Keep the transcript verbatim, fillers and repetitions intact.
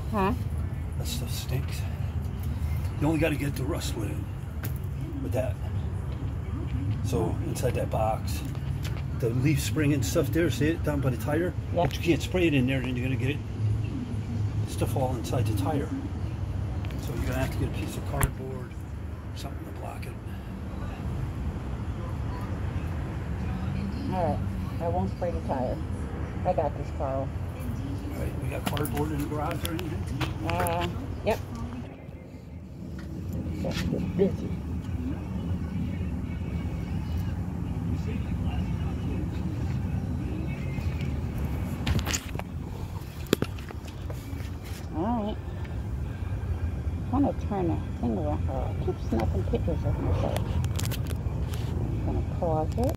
Huh? That stuff stinks. You only got to get the rust with it, with that. So inside that box, the leaf spring and stuff there, see it down by the tire? Yeah. But you can't spray it in there, then you're gonna get it stuff all inside the tire. So you're gonna have to get a piece of cardboard, something to block it. Alright, I won't spray the tire. I got this, Carl. Alright, we got cardboard in the garage or anything? Uh, yep. Just get busy. Alright. I'm gonna turn the thing around. I keep snapping pictures of myself. I'm gonna pause it.